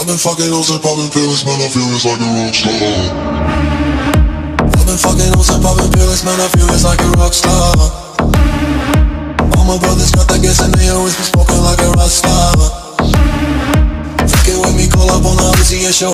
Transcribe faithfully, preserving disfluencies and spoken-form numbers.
I've been fucking hoes and popping pills, man, I feel it's like a rock star. I've been fucking hoes and popping pills, man, I feel it's like a rock star. All my brothers got that gas and they always be smoking like a rock star.